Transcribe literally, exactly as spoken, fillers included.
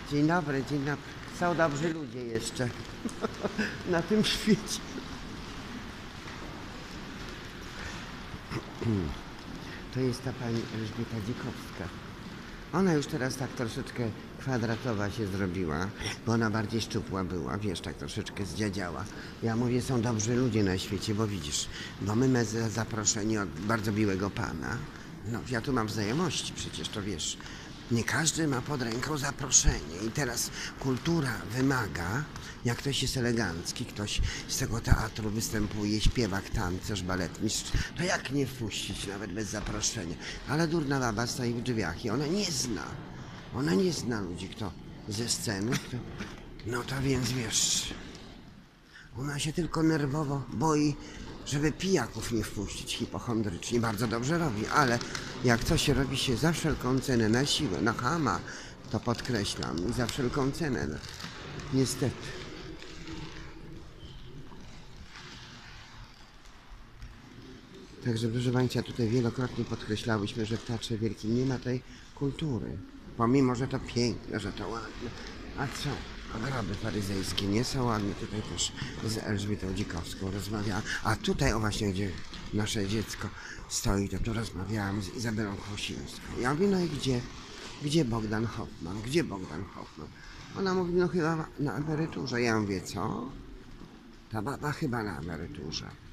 Dzień dobry, dzień dobry. Są dobrzy ludzie jeszcze na tym świecie. To jest ta pani Elżbieta Dzikowska. Ona już teraz tak troszeczkę kwadratowa się zrobiła, bo ona bardziej szczupła była, wiesz, tak troszeczkę zdziadziała. Ja mówię, są dobrzy ludzie na świecie, bo widzisz, bo my mamy zaproszenie od bardzo miłego pana. No, ja tu mam znajomości, przecież to wiesz. Nie każdy ma pod ręką zaproszenie i teraz kultura wymaga, jak ktoś jest elegancki, ktoś z tego teatru występuje, śpiewak, tancerz, baletmistrz, to jak nie wpuścić nawet bez zaproszenia? Ale durna baba stoi w drzwiach i ona nie zna, ona nie zna ludzi, kto ze sceny, kto... No to więc wiesz, ona się tylko nerwowo boi, żeby pijaków nie wpuścić hipochondrycznie. Bardzo dobrze robi, ale jak coś robi się za wszelką cenę, na siłę, na chama, to podkreślam, i za wszelką cenę, no, niestety. Także proszę Państwa, tutaj wielokrotnie podkreślałyśmy, że w Teatrze Wielkim nie ma tej kultury. Pomimo, że to piękne, że to ładne. A co? A groby faryzejskie nie są ładne. Tutaj też z Elżbietą Dzikowską rozmawiałam. A tutaj, o właśnie, gdzie nasze dziecko stoi, to tu rozmawiałam z Izabelą Chłosińską. Ja mówię, no i gdzie? Gdzie Bogdan Hoffman? Gdzie Bogdan Hoffman? Ona mówi, no chyba na emeryturze. Ja mówię, co? Ta baba chyba na emeryturze.